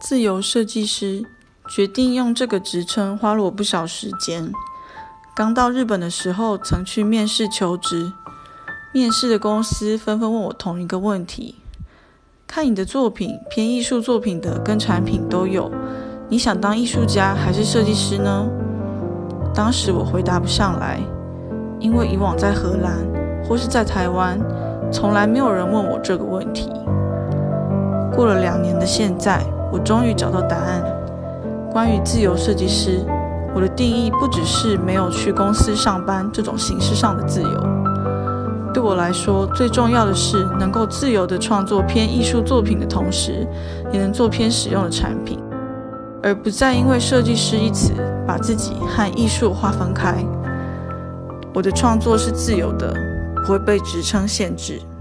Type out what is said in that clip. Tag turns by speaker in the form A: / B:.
A: 自由设计师，决定用这个职称花了我不少时间。刚到日本的时候，曾去面试求职，面试的公司纷纷问我同一个问题：看你的作品，偏艺术作品的跟产品都有，你想当艺术家还是设计师呢？当时我回答不上来，因为以往在荷兰或是在台湾，从来没有人问我这个问题。过了2年的现在，我终于找到答案。关于自由设计师，我的定义不只是没有去公司上班这种形式上的自由。对我来说，最重要的是能够自由地创作偏艺术作品的同时，也能做偏实用的产品，而不再因为设计师一词把自己和艺术划分开。我的创作是自由的，不会被职称限制。